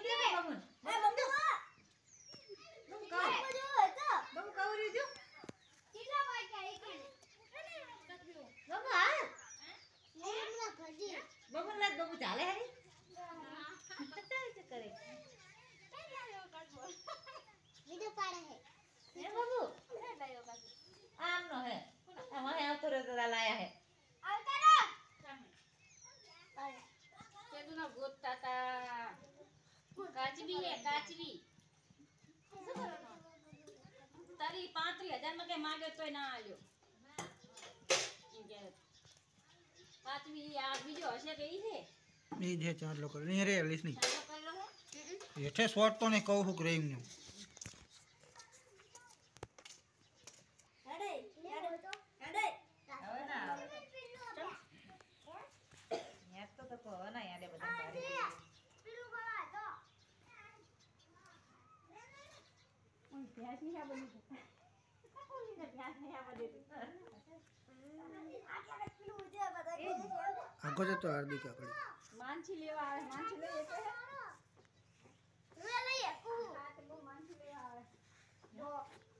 દે બબુન એ બબુ બબુ કા બબુ કવરી જો કેટલા વાગ્યા એક બબુ હાલ બબુ ના બબુ ચાલે હરી કરે વિડિયો પાડે હે બબુ આમ નો હે હમણાં આવતો રહેતો લાયા હે આવતા રો કેદુ ના ગોતતા તા કાચવી હે કાચવી તારી 35000 માં કે માંગ્યો તોય ના આલ્યો કાચવી આ બીજો હશે કે ઈ છે ઈ જે ચાર લોકો ની રે લીસની એઠે શોર્ટ તો ને કહું હું ક્રેમ નું આગો જતો હાર્દિક આગળ માનછી લેવા આવે માનછી લઈએ તો હે લે લઈએ કુ હા તો બહુ માનછી લેવા આવે જો